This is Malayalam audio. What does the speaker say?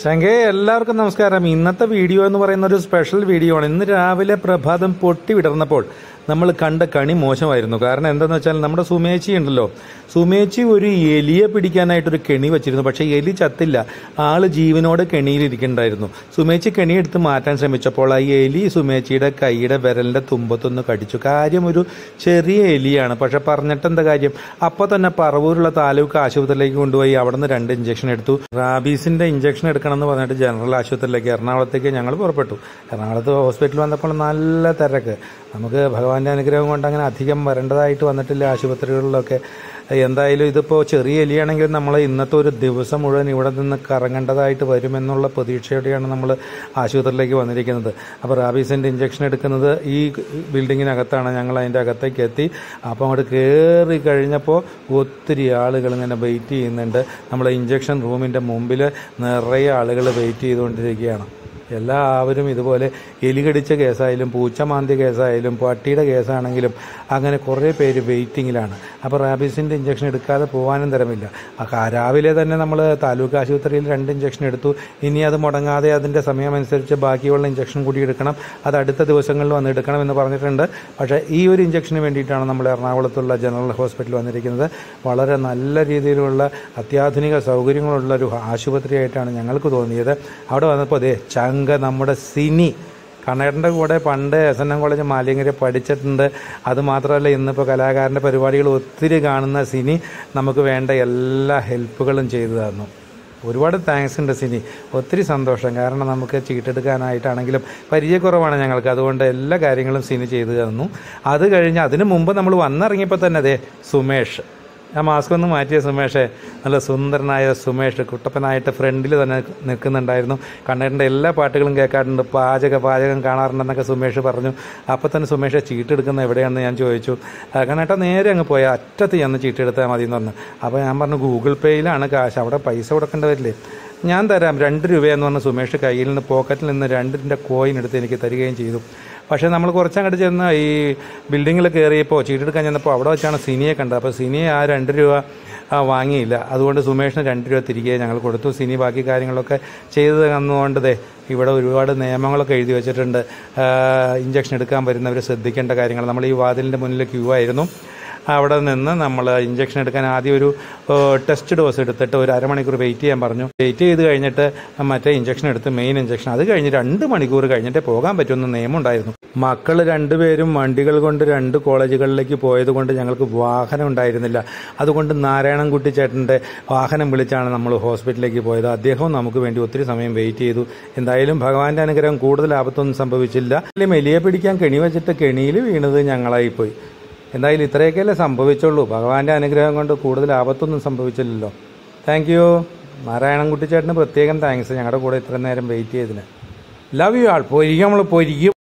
ശങ്കേ, എല്ലാവർക്കും നമസ്കാരം. ഇന്നത്തെ വീഡിയോ എന്ന് പറയുന്ന ഒരു സ്പെഷ്യൽ വീഡിയോ ആണ്. ഇന്ന് രാവിലെ പ്രഭാതം പൊട്ടി വിടർന്നപ്പോൾ നമ്മൾ കണ്ട കണി മോശമായിരുന്നു. കാരണം എന്താണെന്ന് വെച്ചാൽ നമ്മുടെ സുമേച്ചി ഉണ്ടല്ലോ, സുമേച്ചി ഒരു എലിയെ പിടിക്കാനായിട്ടൊരു കെണി വെച്ചിരുന്നു. പക്ഷേ എലി ചത്തില്ല, ആള് ജീവനോടെ കെണിയിലിരിക്കണ്ടായിരുന്നു. സുമേച്ചി കെണി എടുത്ത് മാറ്റാൻ ശ്രമിച്ചപ്പോൾ ആ എലി സുമേച്ചിയുടെ കൈയുടെ വിരലിന്റെ തുമ്പത്തൊന്ന് കടിച്ചു. കാര്യം ഒരു ചെറിയ എലിയാണ്, പക്ഷെ പറഞ്ഞിട്ട് എന്താ കാര്യം. അപ്പോൾ തന്നെ പറവൂരുള്ള താലൂക്ക് ആശുപത്രിയിലേക്ക് കൊണ്ടുപോയി. അവിടെ നിന്ന് 2 ഇഞ്ചക്ഷൻ എടുത്തു. റാബീസിന്റെ ഇഞ്ചക്ഷൻ എടുക്കണം എന്ന് പറഞ്ഞിട്ട് ജനറൽ ആശുപത്രിയിലേക്ക് എറണാകുളത്തേക്ക് ഞങ്ങൾ പുറപ്പെട്ടു. എറണാകുളത്ത് ഹോസ്പിറ്റലിൽ വന്നപ്പോൾ നല്ല തിരക്ക്. നമുക്ക് ഭഗവാന്റെ അനുഗ്രഹം കൊണ്ട് അങ്ങനെ അധികം വരേണ്ടതായിട്ട് വന്നിട്ടില്ല ആശുപത്രികളിലൊക്കെ. എന്തായാലും ഇതിപ്പോൾ ചെറിയ എലിയാണെങ്കിൽ നമ്മൾ ഇന്നത്തെ ഒരു ദിവസം മുഴുവൻ ഇവിടെ നിന്ന് കറങ്ങേണ്ടതായിട്ട് വരുമെന്നുള്ള പ്രതീക്ഷയോടെയാണ് നമ്മൾ ആശുപത്രിയിലേക്ക് വന്നിരിക്കുന്നത്. അപ്പോൾ റാബീസിൻ്റെ ഇഞ്ചക്ഷൻ എടുക്കുന്നത് ഈ ബിൽഡിങ്ങിനകത്താണ്. ഞങ്ങൾ അതിൻ്റെ അകത്തേക്ക് എത്തി. അപ്പോൾ അങ്ങോട്ട് കയറി കഴിഞ്ഞപ്പോൾ ഒത്തിരി ആളുകൾ ഇങ്ങനെ വെയിറ്റ് ചെയ്യുന്നുണ്ട്. നമ്മൾ ഇഞ്ചക്ഷൻ റൂമിൻ്റെ മുമ്പിൽ നിറയെ ആളുകൾ വെയിറ്റ് ചെയ്തുകൊണ്ടിരിക്കുകയാണ്. എല്ലാവരും ഇതുപോലെ എലി കടിച്ച കേസായാലും പൂച്ചമാന്തി കേസായാലും പട്ടിയുടെ കേസാണെങ്കിലും അങ്ങനെ കുറേ പേര് വെയിറ്റിങ്ങിലാണ്. അപ്പോൾ റാബീസിൻ്റെ ഇഞ്ചക്ഷൻ എടുക്കാതെ പോകാനും തരമില്ല. രാവിലെ തന്നെ നമ്മൾ താലൂക്ക് ആശുപത്രിയിൽ 2 ഇഞ്ചക്ഷൻ എടുത്തു. ഇനി അത് മുടങ്ങാതെ അതിൻ്റെ സമയമനുസരിച്ച് ബാക്കിയുള്ള ഇഞ്ചക്ഷൻ കൂടി എടുക്കണം. അത് അടുത്ത ദിവസങ്ങളിൽ വന്ന് എടുക്കണമെന്ന് പറഞ്ഞിട്ടുണ്ട്. പക്ഷേ ഈ ഒരു ഇഞ്ചക്ഷന് വേണ്ടിയിട്ടാണ് നമ്മൾ എറണാകുളത്തുള്ള ജനറൽ ഹോസ്പിറ്റലിൽ വന്നിരിക്കുന്നത്. വളരെ നല്ല രീതിയിലുള്ള അത്യാധുനിക സൗകര്യങ്ങളുള്ളൊരു ആശുപത്രിയായിട്ടാണ് ഞങ്ങൾക്ക് തോന്നിയത്. അവിടെ വന്നപ്പോൾ അതേ നമ്മുടെ സിനി കണ്ണേട്ടൻ്റെ കൂടെ പണ്ട് SNM കോളേജ് മാലിയങ്കര പഠിച്ചിട്ടുണ്ട്. അതുമാത്രമല്ല, ഇന്നിപ്പോൾ കലാകാരൻ്റെ പരിപാടികൾ ഒത്തിരി കാണുന്ന സിനി നമുക്ക് വേണ്ട എല്ലാ ഹെൽപ്പുകളും ചെയ്തു തന്നു. ഒരുപാട് താങ്ക്സ് ഉണ്ട് സിനി, ഒത്തിരി സന്തോഷം. കാരണം നമുക്ക് ചീട്ടെടുക്കാനായിട്ടാണെങ്കിലും പരിചയക്കുറവാണ് ഞങ്ങൾക്ക്, അതുകൊണ്ട് എല്ലാ കാര്യങ്ങളും സിനി ചെയ്തു തന്നു. അത് കഴിഞ്ഞ് അതിന് മുമ്പ് നമ്മൾ വന്നിറങ്ങിയപ്പോൾ തന്നെ അതെ സുമേഷ്, ആ മാസ്ക് ഒന്ന് മാറ്റിയ സുമേഷേ, നല്ല സുന്ദരനായ സുമേഷ് കുട്ടപ്പനായിട്ട് ഫ്രണ്ടിൽ തന്നെ നിൽക്കുന്നുണ്ടായിരുന്നു. കണ്ണേട്ടൻ്റെ എല്ലാ പാട്ടുകളും കേൾക്കാറുണ്ട്, പാചകം കാണാറുണ്ടെന്നൊക്കെ സുമേഷ് പറഞ്ഞു. അപ്പോൾ തന്നെ സുമേഷ് ചീട്ടെടുക്കുന്ന എവിടെയാണെന്ന് ഞാൻ ചോദിച്ചു. കണ്ണേട്ട നേരെ അങ്ങ് പോയാൽ അറ്റത്ത് ചെന്ന് ചീട്ടെടുത്താൽ മതി എന്ന് പറഞ്ഞു. അപ്പോൾ ഞാൻ പറഞ്ഞു ഗൂഗിൾ പേയിലാണ് കാശ്, അവിടെ പൈസ കൊടുക്കേണ്ടി വരില്ലേ, ഞാൻ തരാം 2 രൂപയെന്ന് പറഞ്ഞ് സുമേഷ് കയ്യിൽ നിന്ന് പോക്കറ്റിൽ നിന്ന് 2 കോയിൻ എടുത്ത് എനിക്ക് തരികയും ചെയ്തു. പക്ഷേ നമ്മൾ കുറച്ചങ്ങോട്ട് ചെന്ന് ഈ ബിൽഡിങ്ങിൽ കയറിയപ്പോൾ ചീട്ടെടുക്കാൻ ചെന്നപ്പോൾ അവിടെ വെച്ചാണ് സിനിയെ കണ്ടത്. അപ്പോൾ സിനി ആ 2 രൂപ വാങ്ങിയില്ല. അതുകൊണ്ട് സുമേഷിന് 2 രൂപ തിരികെ ഞങ്ങൾ കൊടുത്തു. സിനി ബാക്കി കാര്യങ്ങളൊക്കെ ചെയ്ത് തന്നുകൊണ്ട് ഇവിടെ ഒരുപാട് നിയമങ്ങളൊക്കെ എഴുതി വെച്ചിട്ടുണ്ട്. ഇഞ്ചക്ഷൻ എടുക്കാൻ വരുന്നവർ ശ്രദ്ധിക്കേണ്ട കാര്യങ്ങൾ. നമ്മൾ ഈ വാതിലിൻ്റെ മുന്നിൽ ക്യൂ ആയിരുന്നു. അവിടെ നിന്ന് നമ്മൾ ഇഞ്ചക്ഷൻ എടുക്കാൻ ആദ്യം ഒരു ടെസ്റ്റ് ഡോസ് എടുത്തിട്ട് ഒരു അരമണിക്കൂർ വെയിറ്റ് ചെയ്യാൻ പറഞ്ഞു. വെയിറ്റ് ചെയ്ത് കഴിഞ്ഞിട്ട് മറ്റേ ഇഞ്ചക്ഷൻ എടുത്ത് മെയിൻ ഇഞ്ചക്ഷൻ, അത് കഴിഞ്ഞ് 2 മണിക്കൂർ കഴിഞ്ഞിട്ടേ പോകാൻ പറ്റുമെന്ന് നിയമം ഉണ്ടായിരുന്നു. മക്കൾ 2 പേരും വണ്ടികൾ കൊണ്ട് 2 കോളേജുകളിലേക്ക് പോയത് കൊണ്ട് ഞങ്ങൾക്ക് വാഹനം ഉണ്ടായിരുന്നില്ല. അതുകൊണ്ട് നാരായണൻകുട്ടി ചേട്ടൻ്റെ വാഹനം വിളിച്ചാണ് നമ്മൾ ഹോസ്പിറ്റലിലേക്ക് പോയത്. അദ്ദേഹവും നമുക്ക് വേണ്ടി ഒത്തിരി സമയം വെയിറ്റ് ചെയ്തു. എന്തായാലും ഭഗവാന്റെ അനുഗ്രഹം, കൂടുതൽ ആപത്തൊന്നും സംഭവിച്ചില്ല. എലിയെ പിടിക്കാൻ കെണി വെച്ചിട്ട് കെണിയിൽ വീണത് ഞങ്ങളായിപ്പോയി. എന്തായാലും ഇത്രയൊക്കെയല്ലേ സംഭവിച്ചുള്ളൂ. ഭഗവാന്റെ അനുഗ്രഹം കൊണ്ട് കൂടുതൽ ആപത്തൊന്നും സംഭവിച്ചില്ലല്ലോ. താങ്ക് യു നാരായണൻകുട്ടി ചേട്ടന് പ്രത്യേകം താങ്ക്സ്, ഞങ്ങളുടെ കൂടെ ഇത്രയും നേരം വെയിറ്റ് ചെയ്തതിന്. Love you all. പോയിരിക്കും, നമ്മൾ പോയിരിക്കും.